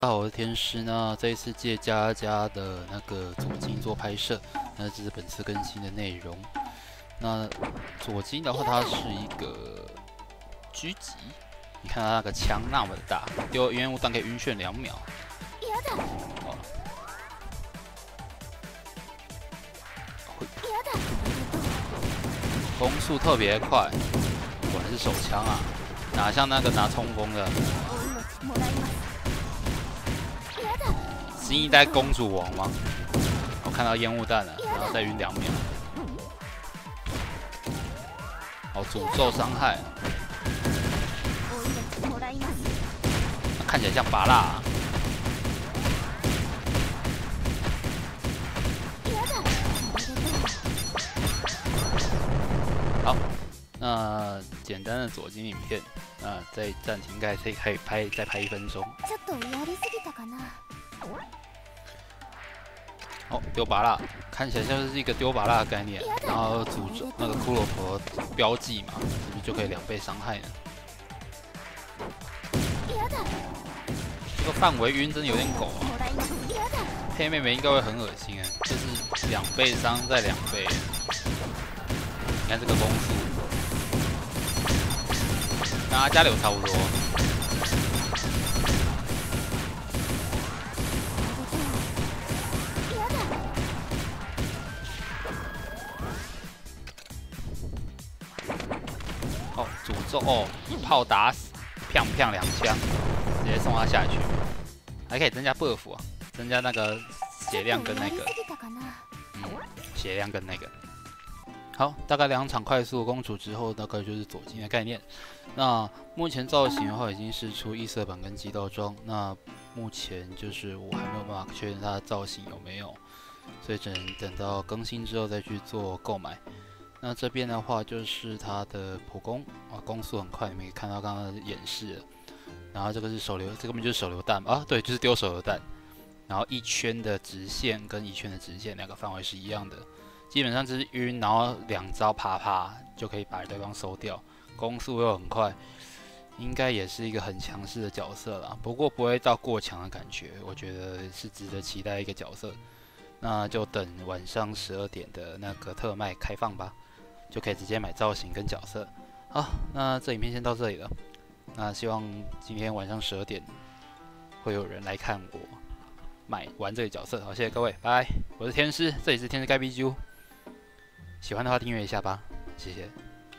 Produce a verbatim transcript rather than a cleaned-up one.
大家好，我是天师。那这一次借佳佳的那个左金做拍摄，那这是本次更新的内容。那左金的话，它是一个狙击，你看它那个枪那么大，丢烟雾弹可以晕眩两秒。哦，攻速特别快，果然是手枪啊，哪像那个拿冲锋的。新一代公主王吗？我看到烟雾弹了，然后再晕两秒。哦，诅咒伤害，那看起来像拔蜡、啊。好，那简单的左金影片，那再暂停，应该可以可以拍再拍一分钟。哦，丢拔蜡，看起来像是一个丢拔蜡的概念，然后诅咒那个骷髅头标记嘛，是不是就可以两倍伤害呢？这个范围晕真的有点狗啊！配妹妹应该会很恶心哎，就是两倍伤再两倍。你看这个攻速，跟阿加柳差不多。哦，诅咒哦，一炮打死，砰砰两枪，直接送他下去，还可以增加 buff 啊，增加那个血量跟那个，嗯，血量跟那个。好，大概两场快速公主之后，大概就是左金的概念。那目前造型的话，已经是出异色版跟极道装。那目前就是我还没有办法确认它的造型有没有，所以只能等到更新之后再去做购买。那这边的话就是它的普攻啊，攻速很快，你们可以看到刚刚的演示了。然后这个是手榴，这根本就是手榴弹啊，对，就是丢手榴弹。然后一圈的直线跟一圈的直线两个范围是一样的，基本上就是晕，然后两招啪啪就可以把对方收掉，攻速又很快，应该也是一个很强势的角色啦。不过不会到过强的感觉，我觉得是值得期待一个角色。那就等晚上十二点的那个特卖开放吧。就可以直接买造型跟角色。好，那这影片先到这里了。那希望今天晚上十二点会有人来看我买玩这个角色。好，谢谢各位，拜拜。我是天师，这里是天师盖 B G U。喜欢的话订阅一下吧，谢谢。